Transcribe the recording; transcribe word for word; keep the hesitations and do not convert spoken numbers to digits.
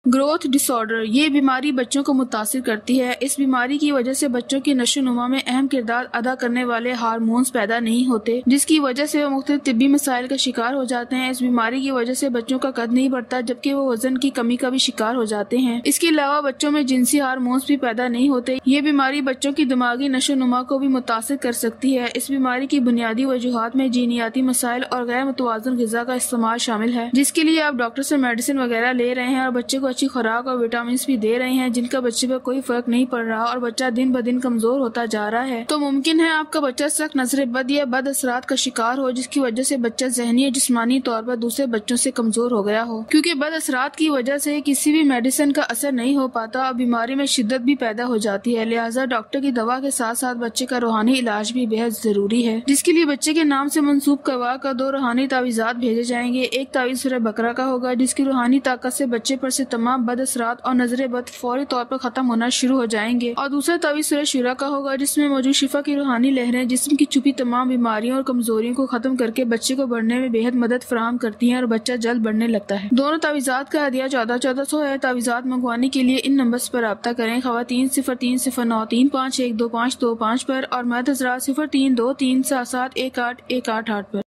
Growth disorder ये बीमारी बच्चों को मुतासिर करती है। इस बीमारी की वजह से बच्चों की नशोनुमा में अहम किरदार अदा करने वाले हार्मोन्स पैदा नहीं होते, जिसकी वजह से वो मुख्तलिफ तिब्बी मसाइल का शिकार हो जाते हैं। इस बीमारी की वजह से बच्चों का कद नहीं बढ़ता, जबकि वो वजन की कमी का भी शिकार हो जाते हैं। इसके अलावा बच्चों में जिनसी हार्मोन्स भी पैदा नहीं होते। ये बीमारी बच्चों की दिमागी नशोनुमा को भी मुतासिर कर सकती है। इस बीमारी की बुनियादी वजूहात में जीनियाती मसाइल और गैर मुतवाज़न ग़िज़ा का इस्तेमाल शामिल है, जिसके लिए आप डॉक्टर से मेडिसिन वगैरह ले रहे हैं और बच्चे को अच्छी खुराक और विटामिन भी दे रहे हैं, जिनका बच्चे पर कोई फर्क नहीं पड़ रहा और बच्चा दिन ब दिन कमजोर होता जा रहा है, तो मुमकिन है आपका बच्चा सख्त नजर बद या बद असरात का शिकार हो, जिसकी वजह से बच्चा ज़हनी और जिस्मानी तौर पर दूसरे बच्चों से कमजोर हो गया हो। क्योंकि बद असरात की वजह से किसी भी मेडिसिन का असर नहीं हो पाता और बीमारी में शिद्दत भी पैदा हो जाती है। लिहाजा डॉक्टर की दवा के साथ साथ बच्चे का रूहानी इलाज भी बेहद जरूरी है, जिसके लिए बच्चे के नाम से मंसूब करवा कर दो रूहानी तावीज़ात भेजे जाएंगे। एक तावीज़ सूरह बकरा का होगा, जिसकी रूहानी ताकत से बच्चे पर से तमाम बद असरात और नजर बद फौरी तौर पर खत्म होना शुरू हो जाएंगे। और दूसरा तावीज़ सूरह शुरा का होगा, जिसमें मौजूद शिफा की रूहानी लहरें जिस्म की छुपी तमाम बीमारियों और कमजोरियों को खत्म करके बच्चे को बढ़ने में बेहद मदद फराहम करती हैं और बच्चा जल्द बढ़ने लगता है। दोनों तावीज़ात का हदिया चौदह चौदह सौ है। तावीज़ात मंगवाने के लिए इन नंबर्स पर राब्ता करें, खवातीन सिफर तीन सिफर नौ तीन पाँच एक दो पाँच दो पाँच पर और मर्द हज़रात सिफर तीन दो तीन सात सात एक आठ एक आठ आठ पर।